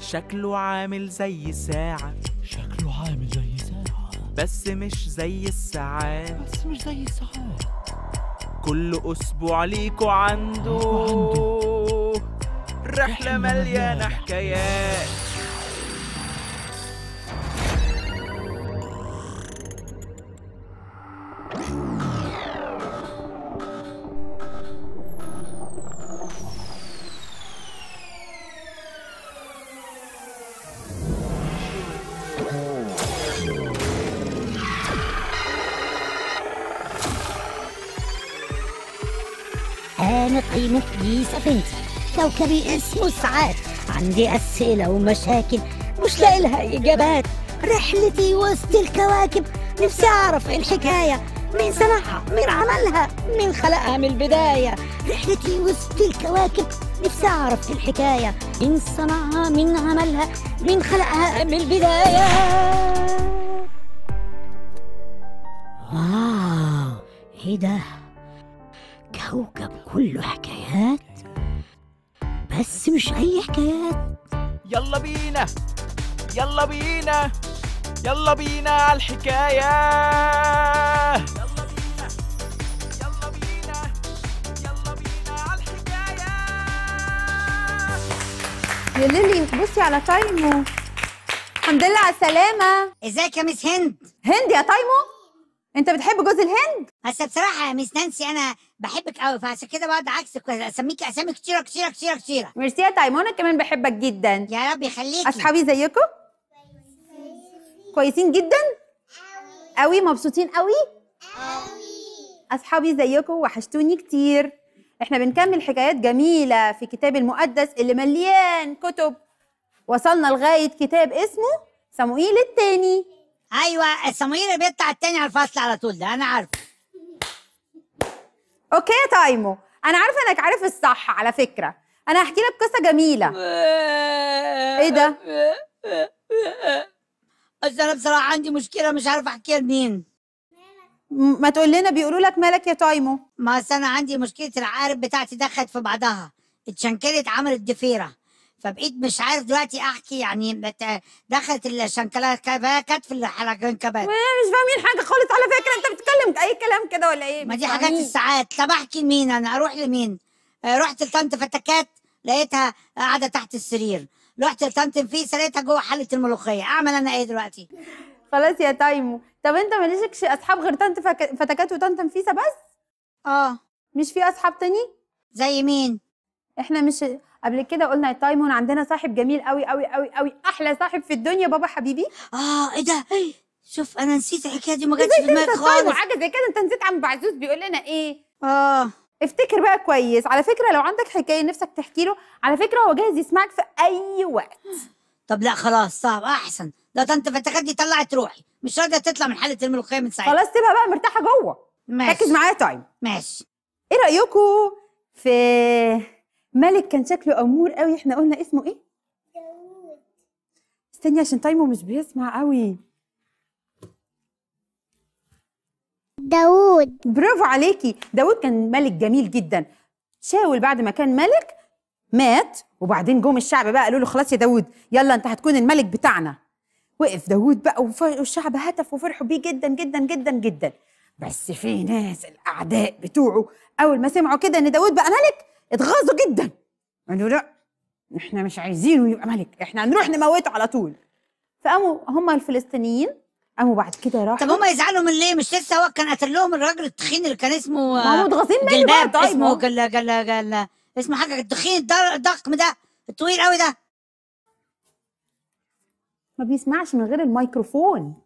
شكله عامل زي ساعة، شكله عامل زي ساعة بس مش زي الساعات، بس مش زي الساعات. كل أسبوع ليكوا عنده رحلة مليانة حكايات. أنا تايمو دي سفينتي، كوكبي اسمه ساعات، عندي أسئلة ومشاكل مش لاقي لها إجابات، رحلتي وسط الكواكب، نفسي أعرف إيه الحكاية، مين صنعها، مين عملها، مين خلقها من البداية، رحلتي وسط الكواكب، نفسي أعرف إيه الحكاية، مين صنعها، مين عملها، مين خلقها من البداية. واو، إيه ده؟ كوكب كله حكايات، بس مش أي حكايات. يلا بينا يلا بينا يلا بينا على الحكاية. يلا بينا يلا بينا يلا بينا على الحكاية. يا ليلي بصي على تايمو. الحمد لله على السلامة. ازيك يا مس هند؟ هند يا تايمو؟ انت بتحب جوز الهند؟ بس بصراحة يا مس نانسي أنا بحبك قوي، فعشان كده بقعد عكسك وأسميكي أسامي كتيرة كتيرة كتيرة كتيرة. ميرسي يا تايمو، أنا كمان بحبك جدا. يا رب يخليكي. أصحابي زيكم؟ كويسين جدا؟ قوي مبسوطين قوي؟ أصحابي زيكم وحشتوني كتير. احنا بنكمل حكايات جميلة في كتاب المقدس اللي مليان كتب. وصلنا لغاية كتاب اسمه صموئيل الثاني. أيوة، صموئيل اللي بيطلع التاني على الفصل على طول ده، أنا عارفة. اوكي يا تايمو، انا عارفه انك عارف الصح. على فكره انا هحكي لك قصه جميله. ايه ده؟ بس انا بصراحه عندي مشكله مش عارفه احكيها لمين. ما تقول لنا بيقولوا لك مالك يا تايمو؟ ما أصل انا عندي مشكله العقارب بتاعتي دخلت في بعضها، اتشنكلت عملت ضفيره، فبقيت مش عارف دلوقتي احكي يعني. دخلت الشنكلات كانت في الحنكبات. مش فاهمين حاجه خالص على فكره. انت بتتكلم اي كلام كده ولا ايه؟ ما دي حاجات الساعات. طب احكي لمين انا؟ اروح لمين؟ رحت لطنط فتكات لقيتها قاعده تحت السرير، رحت لطنط نفيسه لقيتها جوه حله الملوخيه. اعمل انا ايه دلوقتي؟ خلاص يا تايمو. طب انت مالكش اصحاب غير طنط فتكات وطنط نفيسه بس؟ مش في اصحاب تاني؟ زي مين؟ احنا مش قبل كده قلنا يا تايمون عندنا صاحب جميل قوي قوي قوي قوي، احلى صاحب في الدنيا، بابا حبيبي. ايه ده؟ شوف انا نسيت الحكايه دي، ما جاتش في دماغي خالص. حاجه زي كده انت نسيت. عم بعزوز بيقول لنا ايه؟ افتكر بقى كويس. على فكره لو عندك حكايه نفسك تحكي له، على فكره هو جاهز يسمعك في اي وقت. طب لا خلاص، صعب احسن. ده طنط فتكات دي طلعت روحي، مش راضيه تطلع من حاله الملوخيه من ساعتها. خلاص سيبها بقى مرتاحه جوه. ماشي. ركز معايا تايم. ماشي. ايه رايكم في ملك كان شكله امور قوي؟ احنا قلنا اسمه ايه؟ داوود. استني عشان تايمو مش بيسمع قوي. داوود. برافو عليكي. داوود كان ملك جميل جدا. شاول بعد ما كان ملك مات، وبعدين جم الشعب بقى قالوا له خلاص يا داوود يلا انت هتكون الملك بتاعنا. وقف داوود بقى والشعب هتف وفرحوا بيه جدا جدا جدا جدا. بس في ناس الاعداء بتوعه اول ما سمعوا كده ان داوود بقى ملك اتغاظوا جدا، قالوا لا احنا مش عايزينه يبقى ملك، احنا هنروح نموته على طول. فقاموا هم الفلسطينيين قاموا بعد كده راحوا. طب هم يزعلوا من ليه؟ مش لسه هو كان قتل لهم الراجل التخين اللي كان اسمه ما هم متغاظين منه بقى. طيب اسمه جل اسمه حاجه التخين الضخم ده الطويل قوي ده، ما بيسمعش من غير الميكروفون.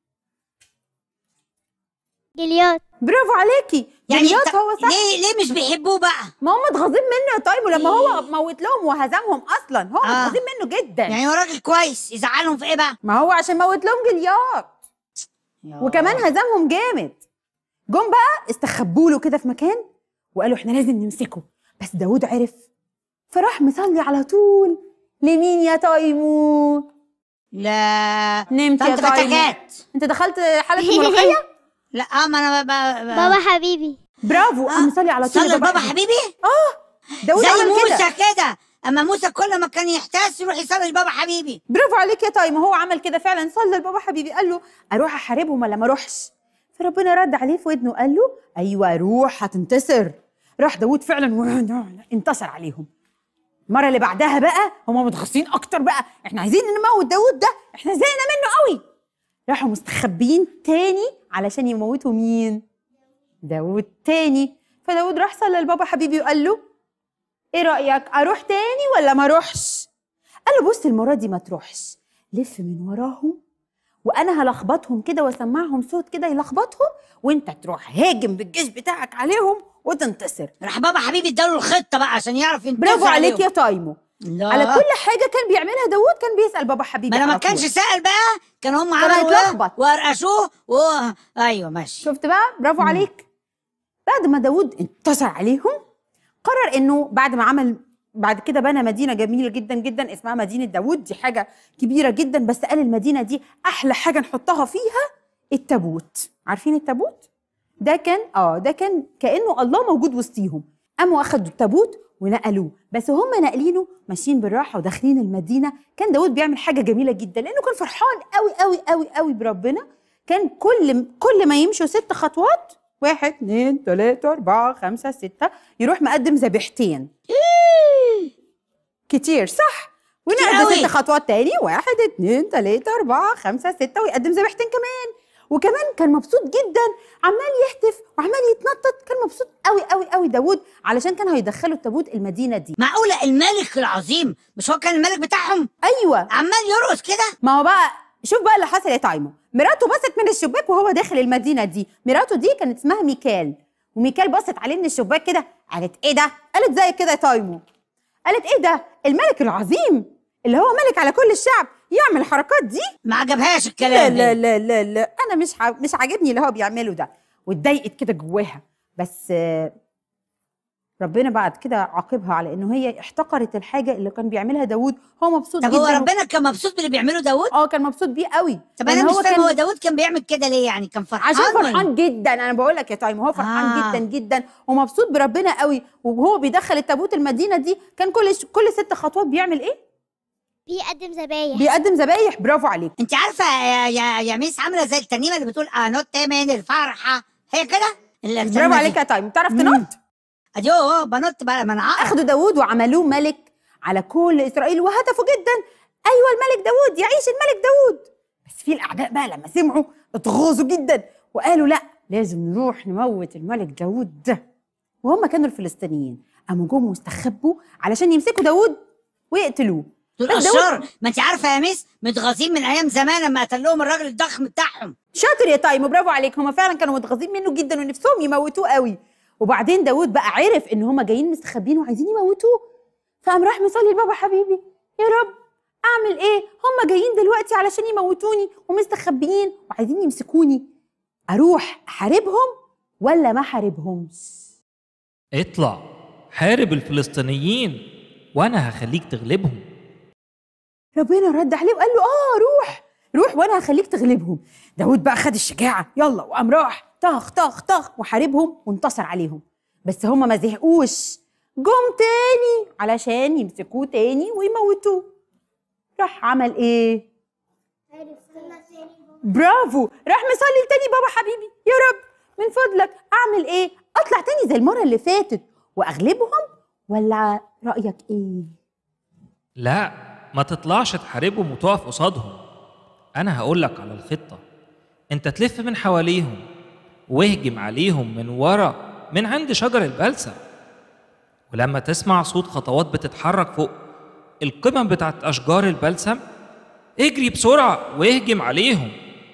جليات. برافو عليكي. يعني جليات هو صح. ليه مش بيحبوه بقى؟ ما هم متغاظين منه يا طيب، ولما هو موت لهم وهزمهم اصلا هو متغاظين منه جدا. يعني هو راجل كويس، يزعلهم في ايه بقى؟ ما هو عشان موت لهم جليات وكمان هزمهم جامد. جم بقى استخبوا له كده في مكان وقالوا احنا لازم نمسكه، بس داوود عرف فراح مصلي على طول. لمين يا تايمو؟ لا نمت يا تايمو. انت دخلت حالة الملوخية؟ لا ما انا بابا حبيبي. برافو. قام مصلي على طول. صلي بابا حبيبي. داوود زي عمل موسى كده اما موسى كل ما كان يحتاس يروح يصلي لبابا حبيبي. برافو عليك يا تايمو، هو عمل كده فعلا، صلى لبابا حبيبي قال له اروح احاربهم ولا ما اروحش؟ فربنا رد عليه في ودنه قال له ايوه روح هتنتصر. راح داوود فعلا انتصر عليهم. المره اللي بعدها بقى هم متخصصين اكتر بقى، احنا عايزين نموت داوود ده، احنا زهقنا منه قوي. راحوا مستخبيين تاني علشان يموتوا مين؟ داوود تاني. فداوود راح صلى لبابا حبيبي وقال له ايه رايك اروح تاني ولا ما اروحش؟ قال له بص المره دي ما تروحش، لف من وراهم وانا هلخبطهم كده واسمعهم صوت كده يلخبطهم، وانت تروح هاجم بالجيش بتاعك عليهم وتنتصر. راح بابا حبيبي اداله الخطه بقى عشان يعرف ينتصر. برافو عليك عليهم. يا تايمو. لا. على كل حاجه كان بيعملها داوود كان بيسال بابا حبيبي. ما لما على طول. كانش سأل بقى كان هم كان عملوا هيتلخبط. وقرقشوه ايوه ماشي. شفت بقى؟ برافو عليك. بعد ما داوود انتصر عليهم قرر انه بعد كده بنى مدينه جميله جدا جدا اسمها مدينه داوود. دي حاجه كبيره جدا، بس قال المدينه دي احلى حاجه نحطها فيها التابوت. عارفين التابوت؟ ده كان كانه الله موجود وسطيهم. قاموا اخدوا التابوت ونقلوه، بس هم ناقلينه ماشيين بالراحه وداخلين المدينه. كان داوود بيعمل حاجه جميله جدا لانه كان فرحان قوي قوي قوي قوي بربنا. كان كل ما يمشوا 6 خطوات 1 2 3 4 5 6 يروح مقدم ذبيحتين. كتير صح؟ ونعد 6 خطوات تاني 1 2 3 4 5 6 ويقدم ذبيحتين كمان. وكمان كان مبسوط جدا، عمال يهتف وعمال يتنطط. كان مبسوط قوي قوي قوي داوود علشان كان هيدخلوا التابوت المدينه دي. معقوله الملك العظيم مش هو كان الملك بتاعهم؟ ايوه عمال يرقص كده. ما هو بقى شوف بقى اللي حصل يا تايمو. مراته بصت من الشباك وهو داخل المدينه دي. مراته دي كانت اسمها ميكال، وميكال بصت عليه من الشباك كده قالت ايه ده؟ قالت زي كده يا تايمو، قالت ايه ده؟ الملك العظيم اللي هو ملك على كل الشعب يعمل الحركات دي؟ ما عجبهاش الكلام. لا لا لا لا انا مش عاجبني اللي هو بيعمله ده. واتضايقت كده جواها، بس ربنا بعد كده عاقبها على انه هي احتقرت الحاجه اللي كان بيعملها داوود. هو مبسوط طب جدا. هو ربنا كان مبسوط باللي بيعمله داوود؟ كان مبسوط بيه قوي. طب انا مش فاهم هو داوود كان بيعمل كده ليه؟ يعني كان فرحان عشان فرحان جدا. انا بقول لك يا تايم هو فرحان جدا جدا ومبسوط بربنا قوي. وهو بيدخل التابوت المدينه دي كان كل 6 خطوات بيعمل ايه؟ بيقدم ذبايح. برافو عليك. انت عارفه يا ميس عامله زي الترنيمه اللي بتقول انط من الفرحه، هي كده. برافو عليك يا تايم. تعرف تنط؟ اديو بنط بقى من عقل. اخدوا داوود وعملوه ملك على كل اسرائيل وهتفوا جدا ايوه الملك داوود، يعيش الملك داوود. بس في الاعداء بقى لما سمعوا اتغاظوا جدا وقالوا لا لازم نروح نموت الملك داوود ده. وهم كانوا الفلسطينيين قاموا جم واستخبوا علشان يمسكوا داوود ويقتلوه. دول اشرار. ما انت عارفه يا ميس متغاظين من ايام زمان لما قتل لهم الراجل الضخم بتاعهم. شاطر يا تايم برافو عليك. هم فعلا كانوا متغاظين منه جدا ونفسهم يموتوه قوي. وبعدين داوود بقى عرف ان هم جايين مستخبين وعايزين يموتوه، فقام راح مصلي لبابا حبيبي يا رب اعمل ايه؟ هم جايين دلوقتي علشان يموتوني ومستخبيين وعايزين يمسكوني، اروح احاربهم ولا ما احاربهمش؟ اطلع حارب الفلسطينيين وانا هخليك تغلبهم. ربنا رد عليه وقال له روح وانا هخليك تغلبهم. داوود بقى خد الشجاعه يلا وقام راح طخ طخ طخ وحاربهم وانتصر عليهم. بس هم ما زهقوش، جم تاني علشان يمسكوه تاني ويموتوه. راح عمل ايه؟ برافو، راح مصلي تاني بابا حبيبي يا رب من فضلك اعمل ايه؟ اطلع تاني زي المره اللي فاتت واغلبهم ولا رايك ايه؟ لا ما تطلعش تحاربهم وتقف قصادهم. انا هقول لك على الخطه. انت تلف من حواليهم واهجم عليهم من ورا من عند شجر البلسم، ولما تسمع صوت خطوات بتتحرك فوق القمم بتاعت اشجار البلسم اجري بسرعه واهجم عليهم،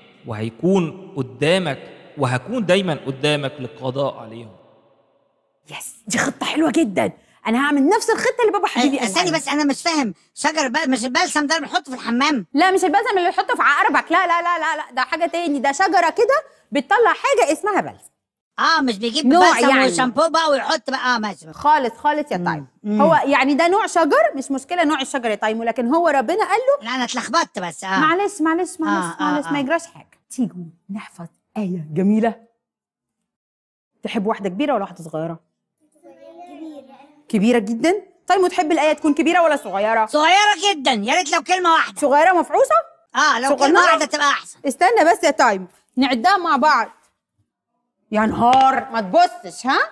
وهكون دايما قدامك للقضاء عليهم. يس دي خطه حلوه جدا. انا هعمل نفس الخطه اللي بابا حبيبي قالها. استني بس انا مش فاهم. مش البلسم ده اللي بنحطه في الحمام؟ لا مش البلسم اللي بنحطه في عقربك، لا لا لا لا لا ده حاجه تاني. ده شجره كده بتطلع حاجه اسمها بلسم. مش بيجيب نوع بلسم يعني. وشامبو بقى ويحط بقى ماشي خالص يا تايم. هو يعني ده نوع شجر، مش مشكله نوع الشجر يا تايمو، لكن هو ربنا قال له لا انا اتلخبطت بس معلش ما يجراش حاجه. تيجوا نحفظ ايه جميله. تحب واحده كبيره ولا واحده صغيره؟ كبيره جدا. تايمو تحب الايه تكون كبيره ولا صغيره؟ صغيره جدا، يا ريت لو كلمه واحده. صغيره مفعوصه؟ لو صغننة؟ كلمه واحده تبقى احسن. استنى بس يا تايمو نعدها مع بعض. يا نهار ما تبصش ها.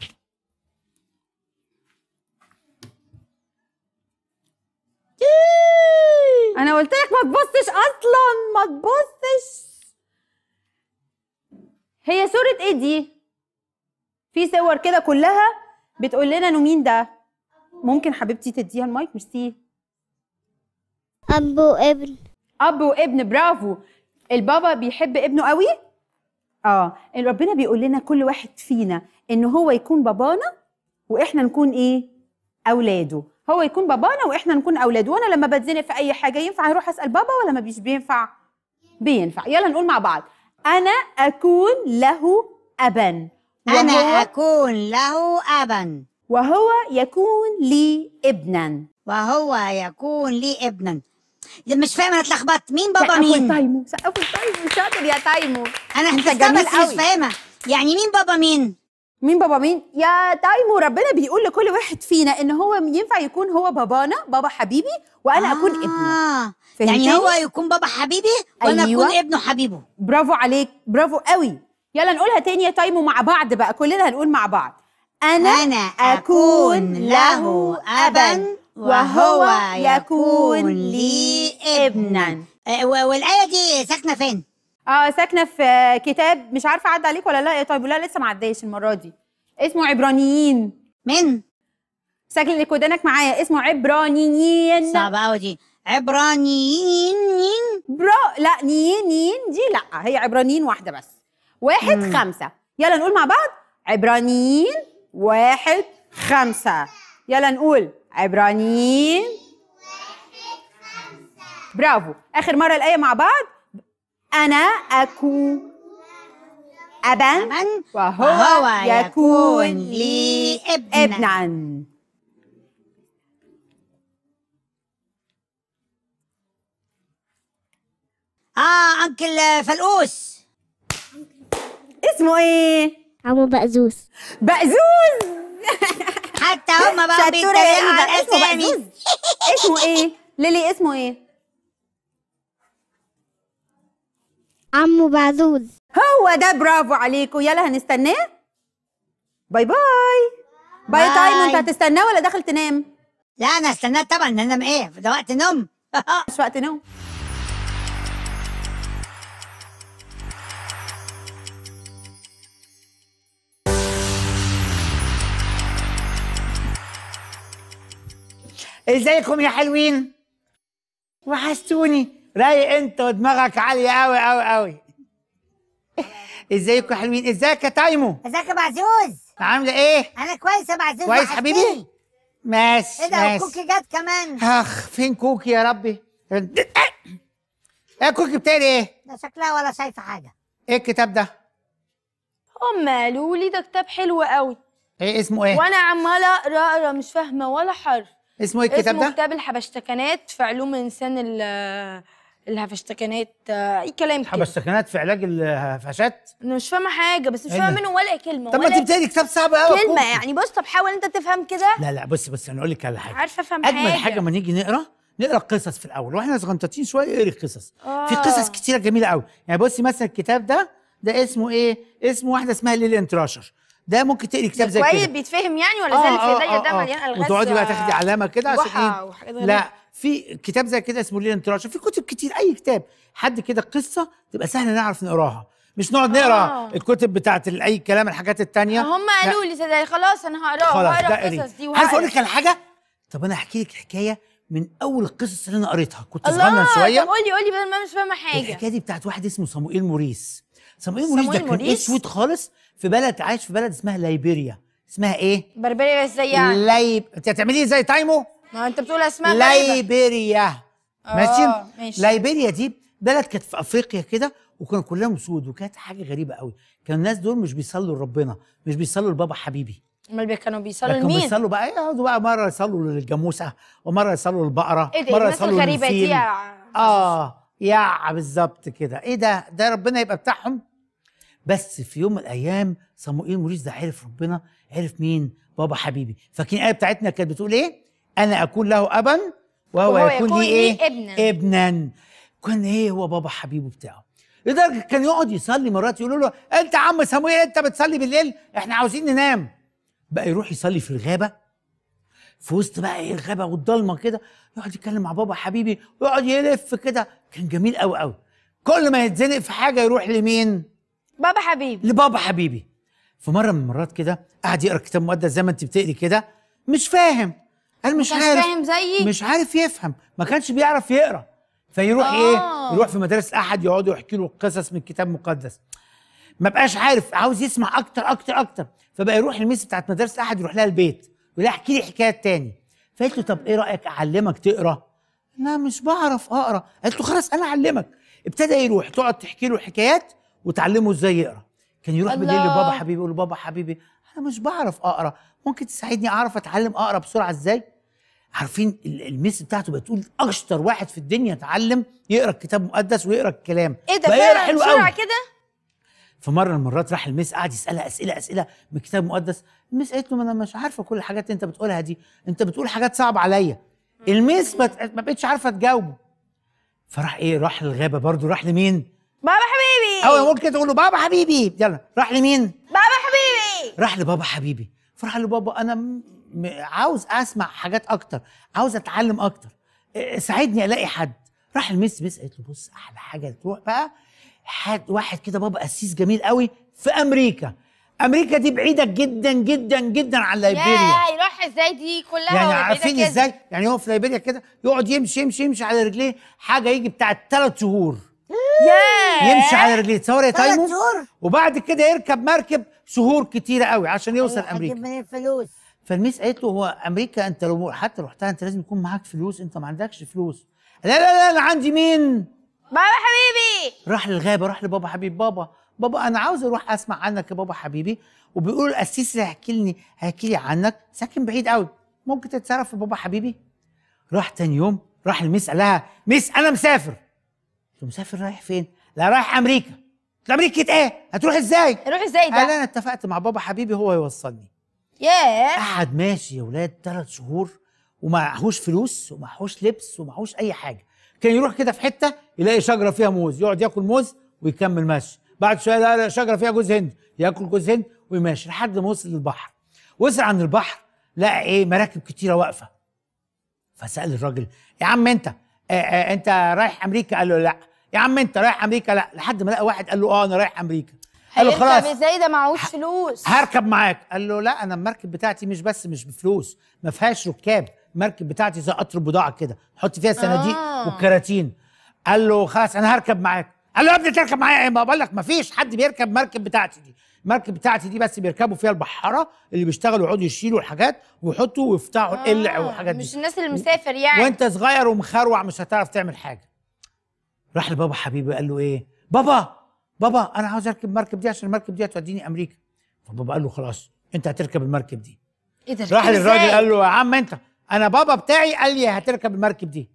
انا قلت لك ما تبصش اصلا، ما تبصش. هي صورة ايه دي؟ في صور كده كلها بتقول لنا انه مين ده. ممكن حبيبتي تديها المايك؟ ميرسي. أب وابن. اب وابن، برافو. البابا بيحب ابنه قوي. ربنا بيقول لنا كل واحد فينا ان هو يكون بابانا واحنا نكون ايه؟ اولاده. هو يكون بابانا واحنا نكون اولاده. وانا لما بتزنق في اي حاجه ينفع اروح اسال بابا ولا ما بينفع؟ بينفع. يلا نقول مع بعض. انا اكون له ابا. انا اكون له ابا. وهو يكون لي ابنا. وهو يكون لي ابنا. مش فاهمه، انا اتلخبطت. مين بابا مين؟ تايمو سقفوا تايمو. شاطر يا تايمو. انا انت حسيتها جميل بس قوي. مش فاهمه يعني مين بابا مين؟ مين بابا مين؟ يا تايمو ربنا بيقول لكل واحد فينا ان هو ينفع يكون هو بابانا، بابا حبيبي، وانا اكون ابنه. يعني هو يكون بابا حبيبي وانا اكون ابنه حبيبه. برافو عليك، برافو قوي. يلا نقولها تاني يا تايمو مع بعض بقى، كلنا هنقول مع بعض. انا اكون له ابا وهو يكون لي ابنا. والايه دي ساكنه فين؟ ساكنه في كتاب، مش عارفه عدى عليك ولا لا يا طيب؟ لا لسه ما عداش المره دي. اسمه عبرانيين. من؟ ساكن لك ودانك معايا، اسمه عبرانيين. صعبه قوي دي. عبرانيين. لا نين دي لا، هي عبرانيين واحده بس. 1:5. يلا نقول مع بعض عبرانيين 1:5. يلا نقول عبرانيين 1:5. برافو. اخر مره الايه مع بعض. أنا أكون أبا وهو يكون لي ابنا. أنكل فلقوس. اسمه إيه؟ عمو بقزوز. بقزوز. حتى هما بقى بيتريقوا على الأسامي. اسمه إيه؟ ليلي اسمه إيه؟ عمو بعزوز. هو ده، برافو عليكم. يلا هنستناه. باي باي. باي تايمو. انت هتستناه ولا داخل تنام؟ لا انا استناه طبعا. انام ايه؟ ده وقت نوم. مش وقت نوم. ازيكم يا حلوين؟ وحشتوني. رايق انت ودماغك عاليه قوي قوي قوي. ازيكم يا حلوين؟ ازيك يا تايمو؟ ازيك يا بعزوز؟ عامله ايه؟ انا كويس يا بعزوز. كويس حبيبي؟ ماشي. ايه ده؟ وكوكي جت كمان. فين كوكي يا ربي؟ ايه كوكي بتاعي ايه؟ ده شكلها ولا شايفه حاجه. ايه الكتاب ده؟ هم قالوا لي ده كتاب حلو قوي. ايه اسمه ايه؟ وانا عماله اقرا مش فاهمه ولا حرف. اسمه ايه الكتاب ده؟ اسمه كتاب الحبشتكنات في علوم الانسان. الهفشتكنات اي كلام كده. حبشتكنات في علاج الهفشات؟ انا مش فاهمه حاجه، بس مش فاهمه منه ولا كلمه. طب ما انت بتقري كتاب صعب قوي. كلمه يعني. بص طب حاول انت تفهم كده. لا بص انا اقول لك على حاجه. عارفه افهم اجمل حاجه ما نيجي نقرا قصص في الاول واحنا صغنطاطين شويه. اقري قصص. في قصص كتيره جميله قوي. يعني بصي مثلا الكتاب ده اسمه ايه؟ اسمه واحده اسمها ليليان تراشر. ده ممكن تقري كتاب زي كده. كويس بيتفهم يعني ولا زي اللي في ايديا ده مليان الغاز وتقعدي بقى تاخدي علامه كده عشان ايه؟ لا في كتاب زي كده اسمه ليليان تراشر. في كتب كتير. اي كتاب حد كده قصه تبقى سهله نعرف نقراها، مش نقعد نقرا الكتب بتاعت اي كلام الحاجات التانيه. هم قالوا لي صدقني. خلاص انا هقراها. خلاص هقرا القصص دي. عارف اقول لك على حاجه؟ طب انا احكي لك حكايه من اول القصص اللي انا قريتها. كنت صغنن شويه. طب قولي بدل ما مش فاهمه حاجه. الحكايه دي بتاعت واحد اسمه صموئيل موريس. صموئيل موريس ده كان اسود خالص في بلد، عايش في بلد اسمها ليبيريا. اسمها ايه؟ بربريا. ازاي يعني؟ انت هتعملي ايه زي تايمو؟ ما انت بتقول اسماء ليبيريا. ماشي. ليبيريا دي بلد كانت في افريقيا كده، وكان كلها سود، وكانت حاجه غريبه قوي. كان الناس دول مش بيصلوا لربنا، مش بيصلوا لبابا حبيبي. امال كانوا بيصلوا لمين؟ كانوا بيصلوا بقى يقعدوا بقى مره يصلوا للجاموسه، ومره يصلوا للبقره، ايه ده؟ مره الناس يصلوا الغريبه دي يا بالظبط كده. ايه ده ربنا يبقى بتاعهم. بس في يوم من الايام صموئيل موريس ده عرف ربنا، عرف مين؟ بابا حبيبي. فاكرين الايه بتاعتنا كانت بتقول ايه؟ انا اكون له ابا وهو يكون لي ايه؟ ابنا. كان ايه هو بابا حبيبه بتاعه، لدرجه كان يقعد يصلي مرات يقولوا له انت يا عم صموئيل انت بتصلي بالليل؟ احنا عاوزين ننام. بقى يروح يصلي في الغابه، في وسط بقى ايه الغابه والضلمه كده، يقعد يتكلم مع بابا حبيبي ويقعد يلف كده. كان جميل قوي قوي. كل ما يتزنق في حاجه يروح لمين؟ بابا حبيبي. لبابا حبيبي. في مره من المرات كده قعد يقرا كتاب مقدس زي ما انت بتقري كده، مش فاهم. قال مش عارف، فاهم زيي، مش عارف يفهم، ما كانش بيعرف يقرا. فيروح ايه؟ يروح في مدارس احد يقعدوا يحكي له قصص من الكتاب المقدس. ما بقاش عارف، عاوز يسمع اكتر اكتر اكتر. فبقى يروح الميس بتاعت مدرسه احد يروح لها البيت يقول لها احكي لي حكايات تاني. فقالت له طب ايه رايك اعلمك تقرا؟ لا مش بعرف اقرا. قالت له خلاص انا اعلمك. ابتدى يروح تقعد تحكي له الحكايات وتعلمه ازاي يقرا. كان يروح بالليل لبابا حبيبي يقول له بابا حبيبي انا مش بعرف اقرا، ممكن تساعدني اعرف اتعلم اقرا بسرعه ازاي؟ عارفين الميس بتاعته بتقول اشطر واحد في الدنيا اتعلم يقرا الكتاب المقدس ويقرا الكلام. ايه ده فعلا بسرعه كده؟ فمره من المرات راح الميس قعد يسالها اسئله من الكتاب المقدس. الميس قالت له انا مش عارفه كل الحاجات اللي انت بتقولها دي، انت بتقول حاجات صعبه عليا. الميس ما بقتش عارفه تجاوبه. فراح ايه؟ راح للغابه برضه. راح لمين؟ بابا حبيبي. اول ممكن تقول له بابا حبيبي. يلا راح لمين؟ بابا حبيبي. راح لبابا حبيبي. فراح له بابا انا عاوز اسمع حاجات اكتر، عاوز اتعلم اكتر، ساعدني الاقي حد. راح الميس قالت له بص احلى حاجه تروح بقى واحد كده بابا قسيس جميل قوي في امريكا. امريكا دي بعيده جدا جدا جدا عن ليبيريا. يروح ازاي دي كلها؟ يعني عارفين ازاي؟ يعني هو في ليبيريا كده يقعد يمشي على رجليه حاجه يجي بتاعت 3 شهور. يمشي على رجليه. تصور يا تايمو؟ 3 شهور. وبعد كده يركب مركب شهور كتيره قوي عشان يوصل امريكا. هجيب منين الفلوس؟ فالميس قالت له هو امريكا انت لو حتى رحتها انت لازم يكون معاك فلوس، انت ما عندكش فلوس. لا انا عندي مين؟ بابا حبيبي. راح للغابه، راح لبابا حبيبي. بابا انا عاوز اروح اسمع عنك يا بابا حبيبي، وبيقول القسيس اللي هيحكي لي عنك ساكن بعيد قوي، ممكن تتصرف يا بابا حبيبي؟ راح تاني يوم راح الميس قال لها ميس انا مسافر. قلت له مسافر رايح فين؟ لا رايح امريكا. قلت له امريكا ايه؟ هتروح ازاي؟ هروح ازاي ده؟ قال انا اتفقت مع بابا حبيبي هو يوصلني. قعد ماشي يا ولاد 3 شهور ومعهوش فلوس ومعهوش لبس ومعهوش اي حاجه. كان يروح كده في حته يلاقي شجره فيها موز يقعد ياكل موز ويكمل ماشي. بعد شويه يلاقي شجره فيها جوز هند ياكل جوز هند ويماشي لحد ما وصل للبحر. وصل عند البحر لقى ايه؟ مراكب كتيره واقفه. فسال الراجل يا عم انت رايح امريكا؟ قال له لا. يا عم انت رايح امريكا؟ لا. لحد ما لقى واحد قال له انا رايح امريكا. قال له خلاص ازاي ده معهوش فلوس؟ هركب معاك. قال له لا انا المركب بتاعتي مش بفلوس، ما فيهاش ركاب، المركب بتاعتي زي قطر بضاعه كده نحط فيها صناديق والكراتين. قال له خلاص انا هركب معاك. قال له يا ابني تركب معايا ايه؟ ما بقول لك ما فيش حد بيركب المركب بتاعتي دي. المركب بتاعتي دي بس بيركبوا فيها البحاره اللي بيشتغلوا يقعدوا يشيلوا الحاجات ويحطوا ويفتحوا القلع والحاجات دي. مش الناس اللي مسافر يعني. وانت صغير ومخروع مش هتعرف تعمل حاجه. راح لبابا حبيبي قال له ايه؟ بابا انا عاوز اركب المركب دي عشان المركب دي هتوديني امريكا. فبابا قال له خلاص انت هتركب المركب دي. ايه ده؟ راح للراجل قال له يا عم انا بابا بتاعي قال لي هتركب المركب دي.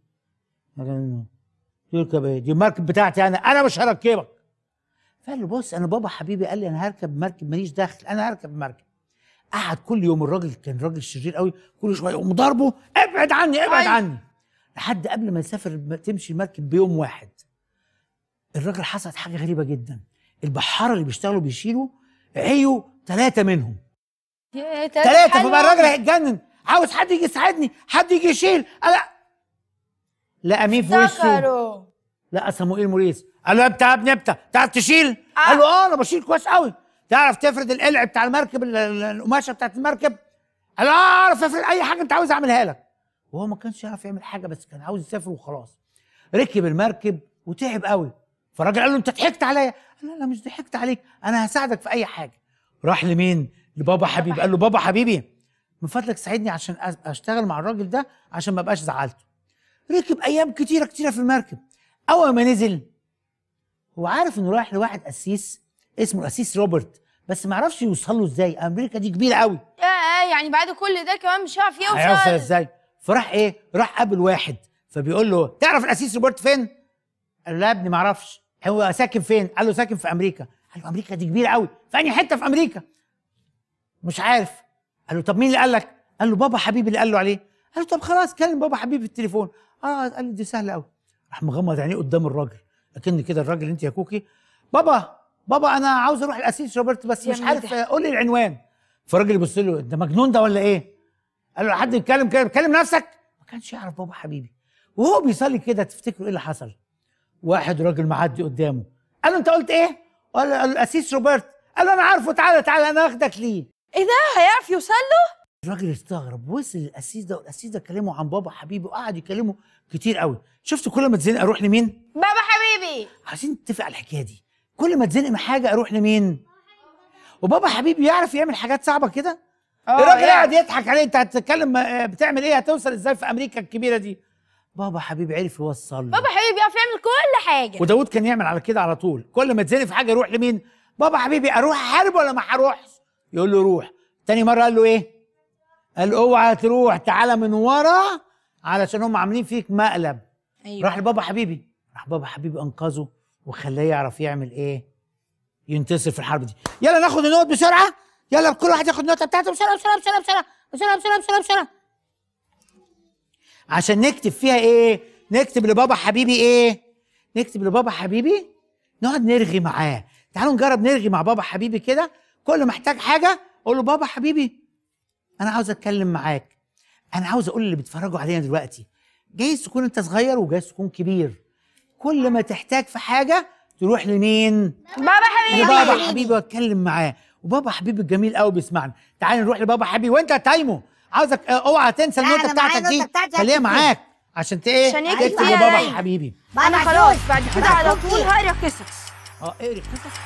تركب ايه؟ دي المركب بتاعتي انا مش هركبك. فقال له بص انا بابا حبيبي قال لي انا هركب مركب ماليش دخل، انا هركب المركب. قعد كل يوم الراجل كان راجل شرير قوي، كل شويه يقوم ضربه ابعد عني لحد قبل ما يسافر تمشي المركب بيوم واحد. الراجل حصلت حاجه غريبه جدا، البحاره اللي بيشتغلوا بيشيلوا عيوا 3 منهم. 3. فبقى الراجل هيتجنن، عاوز حد يجي يساعدني، حد يجي يشيل. لقى مين في وشه؟ لقى صموئيل موريس. قال له يا ابني تعرف تشيل؟ قال له انا بشيل كويس قوي. تعرف تفرد القلع بتاع المركب القماشه بتاعت المركب؟ قال له اعرف افرد اي حاجه انت عاوز اعملها لك. وهو ما كانش يعرف يعمل حاجه بس كان عاوز يسافر وخلاص. ركب المركب وتعب قوي. فالراجل قال له انت ضحكت عليا. قال لا مش ضحكت عليك، انا هساعدك في اي حاجه. راح لمين؟ لبابا حبيبي. قال له بابا حبيبي من فضلك ساعدني عشان اشتغل مع الراجل ده عشان ما ابقاش زعلته. ركب ايام كتيره في المركب. اول ما نزل هو عارف انه رايح لواحد قسيس اسمه القسيس روبرت، بس ما عرفش يوصل له ازاي، امريكا دي كبيره قوي. يعني بعد كل ده كمان مش هيعرف يوصل. هيوصل ازاي؟ فراح راح قابل واحد فبيقول له تعرف القسيس روبرت فين؟ قال له لا يا ابني ما اعرفش. هو ساكن فين؟ قال له ساكن في امريكا. قال له امريكا دي كبيره قوي، في انهي حته في امريكا؟ مش عارف. قال له طب مين اللي قال لك؟ قال له بابا حبيبي اللي قال له عليه. قال له طب خلاص كلم بابا حبيبي في التليفون. قال له دي سهله قوي. راح مغمض عينيه قدام الراجل، اكن كده الراجل انت يا كوكي بابا انا عاوز اروح القسيس روبرت بس مش عارف قول لي العنوان. فالراجل يبص له انت مجنون ده ولا ايه؟ قال له حد يتكلم كده، كلم نفسك. ما كانش يعرف بابا حبيبي. وهو بيصلي كده تفتكروا ايه اللي حصل؟ واحد راجل معدي قدامه قال له انت قلت ايه؟ قال له القسيس روبرت. قال له انا عارفه، تعالى انا اخدك ليه. ايه ده هيعرف يوصل له؟ الراجل استغرب، وصل للقسيس ده، والقسيس ده كلمه عن بابا حبيبي وقعد يكلمه كتير قوي. شفتوا كل ما اتزنق اروح لمين؟ بابا حبيبي. عايزين نتفق على الحكايه دي، كل ما اتزنق من حاجه اروح لمين؟ وبابا حبيبي يعرف يعمل حاجات صعبه كده؟ الراجل قاعد يضحك عليه، انت هتتكلم بتعمل ايه؟ هتوصل ازاي في امريكا الكبيره دي؟ بابا حبيبي عرف يوصل. بابا حبيبي بيعرف يعمل كل حاجه. وداود كان يعمل على كده على طول، كل ما اتزنق في حاجه يروح لمين؟ بابا حبيبي اروح احارب ولا ما هروحش؟ يقول له روح. تاني مره قال له ايه؟ قال له اوعى تروح، تعالى من ورا علشان هم عاملين فيك مقلب. أيوة. راح لبابا حبيبي، راح بابا حبيبي انقذه وخلاه يعرف يعمل ايه؟ ينتصر في الحرب دي. يلا ناخد النوت بسرعه، يلا كل واحد ياخد النوتة بتاعته بسرعه بسرعه بسرعه بسرعه بسرعه بسرعه بسرعه بسرعه عشان نكتب فيها ايه؟ نكتب لبابا حبيبي ايه؟ نكتب لبابا حبيبي، نقعد نرغي معاه. تعالوا نجرب نرغي مع بابا حبيبي كده، كل ما احتاج حاجه اقول له بابا حبيبي انا عاوز اتكلم معاك، انا عاوز اقول اللي بيتفرجوا علينا دلوقتي، جايز تكون انت صغير وجايز تكون كبير، كل ما تحتاج في حاجه تروح لمين؟ بابا حبيبي. لبابا حبيبي واتكلم معاه. وبابا حبيبي الجميل قوي بيسمعنا. تعالى نروح لبابا حبيبي. وانت يا تايمو عاوزك اوعى تنسى النوتة بتاعتك دي، خليها معاك عشان ايه؟ عشان يكتب تكتب فيها لبابا دايما. حبيبي. انا خلاص بعد كده على طول هقرا قصص. اقري قصص.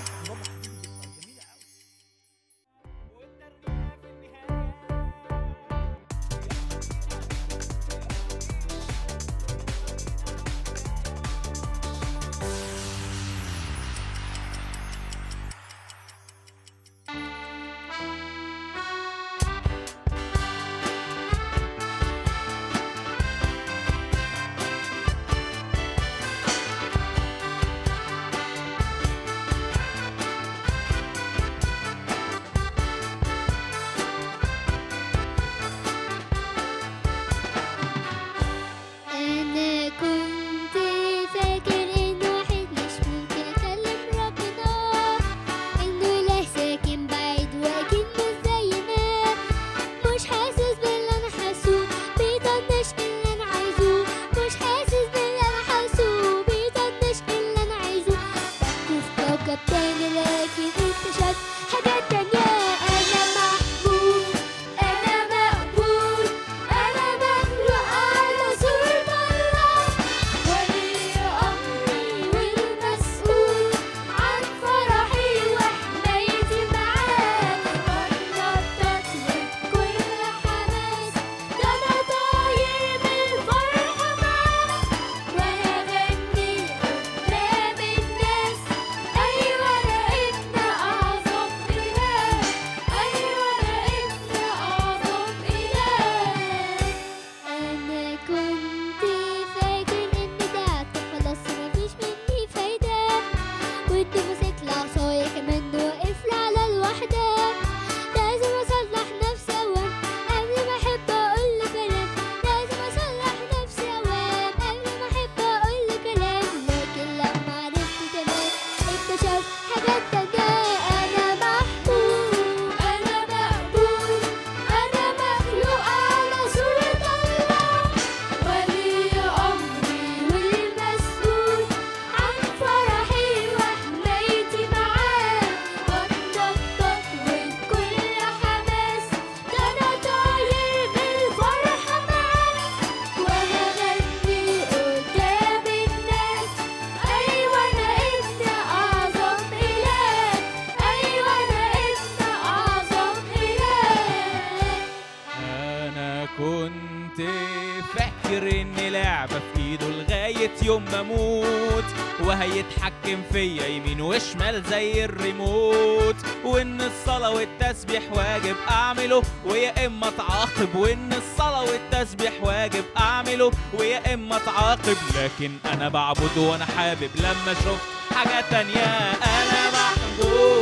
فاكر ان لعبة في ايده لغاية يوم ما اموت، وهيتحكم فيا يمين وشمال زي الريموت، وان الصلاة والتسبيح واجب اعمله ويا اما اتعاقب، وان الصلاة والتسبيح واجب اعمله ويا اما اتعاقب، لكن انا بعبد وانا حابب لما شفت حاجة تانية. انا ملكوت